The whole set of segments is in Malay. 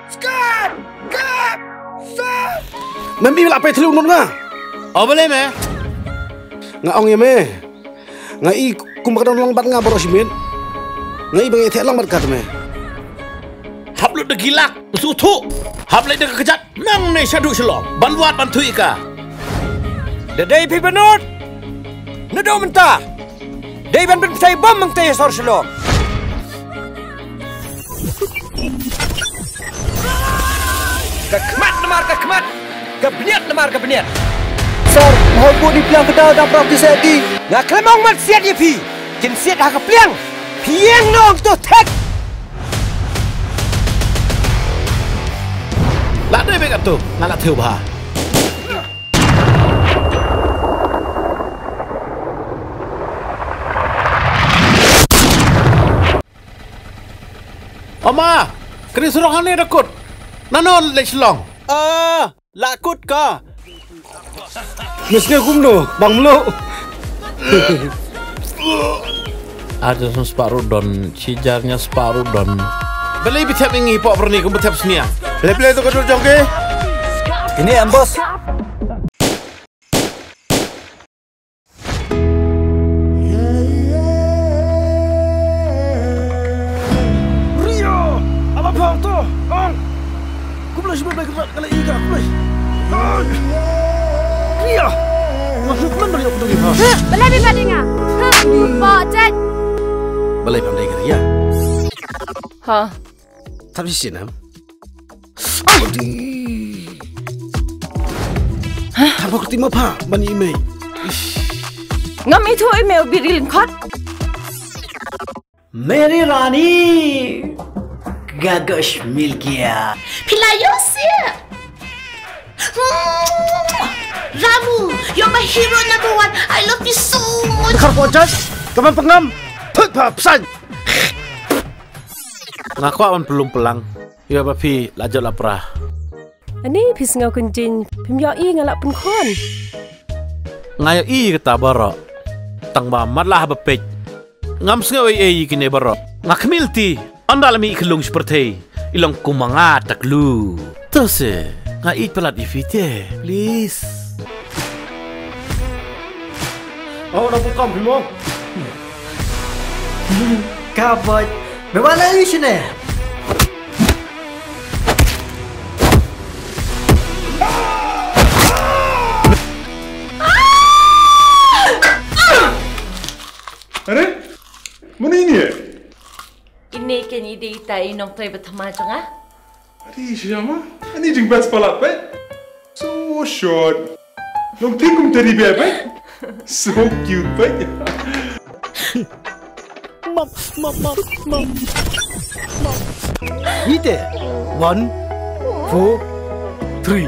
Skat! Kat! Sat! Mami lah pe thlu nun nga. Boleh me? Nga ong ye me. Nga I kumbak lang bat nga baro simen. Nga I bangai lang bat kat me. Hap lu de gilak, sutu. Hap le de kejat. Nang ne syadu shalom. Banwat bantui ka. Dadai pi benut. Nado mentah. Dai ban sai bom mang teh sor shalom. Kekmat nemar kekmat. Kebeniat nemar kebeniat. Sir, mau buat di pelang kedal dan praktis lagi. Nga klemong mat siat ye pi. Kin siat ha kepliang. Piang nong tu tek. Lah de be kat tu. Ngalak theu ba. Oma, kini suruh ni rekut. Nanon lech long. Lakut ka. Mesnya kumno, bang melo. Ada separuh don, cijarnya separuh don. Beli bitap ini pok berni kum bitap senia. Beli tu kedul jongke. Ini am bos. Rio, apa bang tu? Bang. Kumlah sebab beli kalau ikan kumlah. Rio. Masuk mana dia pergi? Beli di badinga. Pak Cek. Beli pandai ke Ria? Ha. Tapi sini. Tanpa ketima pa, bani email. Ngam itu email birilin kot. मेरी रानी गगश मिल गया Pilayo siya. Ramu, you're my hero number one. I love you so much. Dekar pojok, kaman pengam, pek pa pesan. Ngaku awan belum pelang. Ya papi, lajau laprah. Ani pis ngau kunjin, pimyo I ngalak pun kon. Ngayo I kata barok. Tang mamat lah bepek. Ngam sengaw I kini barok. Ngakmil ti, anda lami ikelung seperti ilang kumangat taklu. Terus ngai pelat ifite, please. Oh, dah buka bimo. Kabut Bagaimana ini sini? अरे mana ini ya? Ini kan ide itai nong toy bertema jangan? Aduh siapa? Ini jengbat sepalat pe? So short. Nong tingkum tadi bebe? So cute pe? Mom. Ite 1, 4, 3.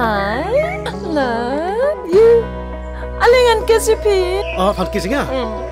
I love you. Alingan kesipi. Oh, fan kissing ah?